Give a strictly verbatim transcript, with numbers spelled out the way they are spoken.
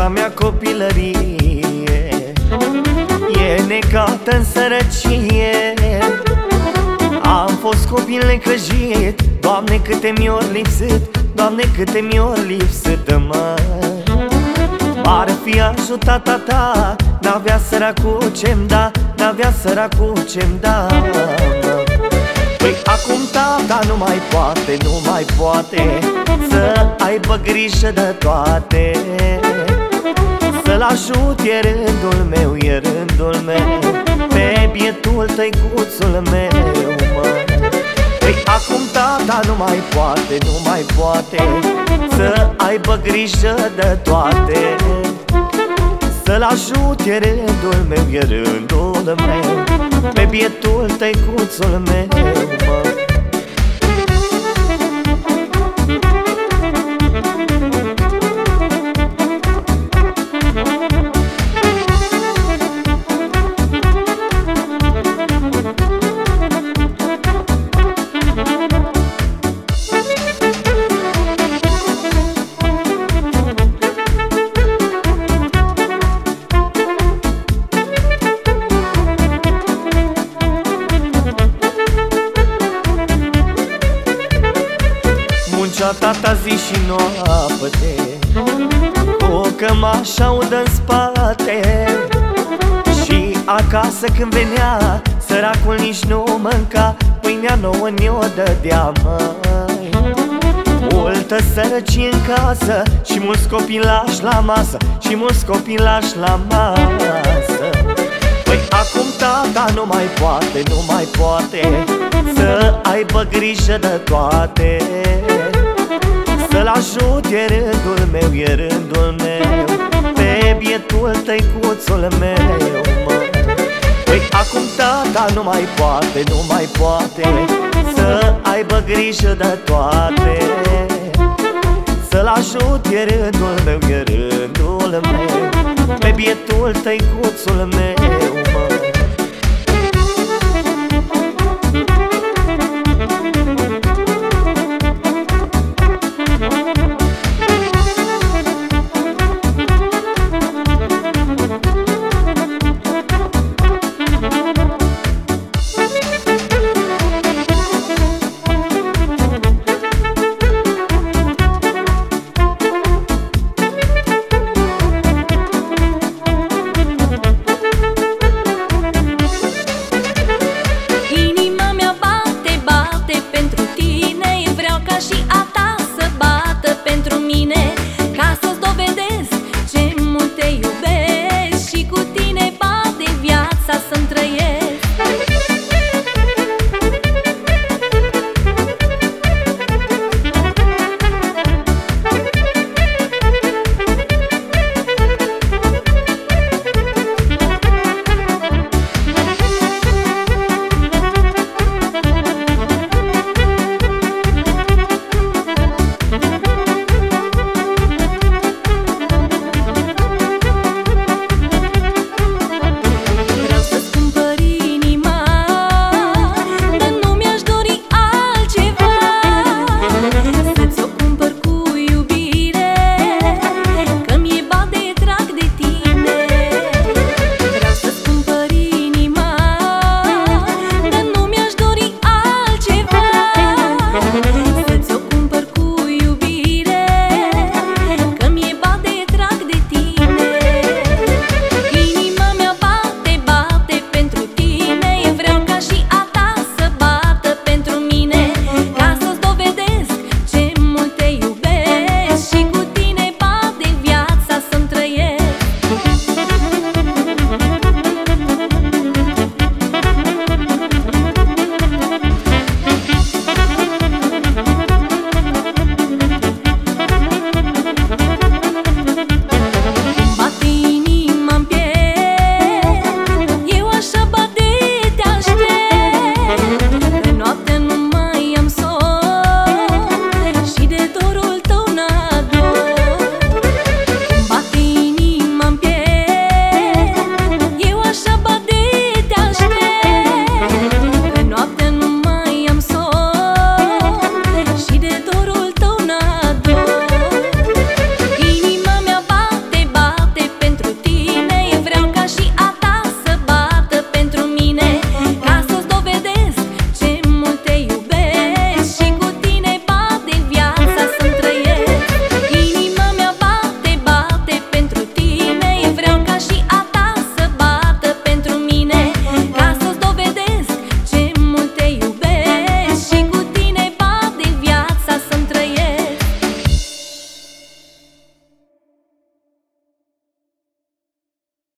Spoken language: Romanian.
Viața mea copilărie e necată în sărăcie. Am fost copil necăjit, Doamne, câte mi-or lipsit, Doamne, câte mi-or lipsit, mă. M-ar fi ajutat tata, n-avea săracul ce-mi da, n-avea săracul ce-mi da, mă. Păi acum tata nu mai poate, nu mai poate să aibă grijă de toate. Să-l ajut e rândul meu, e rândul meu, pe bietul tăicuțul meu, mă. Păi acum tata nu mai poate, nu mai poate să aibă grijă de toate. Să-l ajut e rândul meu, e rândul meu, pe bietul tăicuțul meu, mă. Muncea tata zi și noapte, cu cămașa udă în spate. Și acasă când venea, săracul nici nu mânca, pâinea nouă ne-o dădea, măi. Multă sărăcie în casă și mulți copilași la masă, și mulți copilași la masă. Păi acum tata nu mai poate, nu mai poate să aibă grijă de toate. Să-l ajut e rândul meu, e rândul meu, pe bietul tăicuțul meu, mă. Păi acum tata nu mai poate, nu mai poate să aibă grijă de toate. Să-l ajut e rândul meu, e rândul meu, pe bietul tăicuțul meu.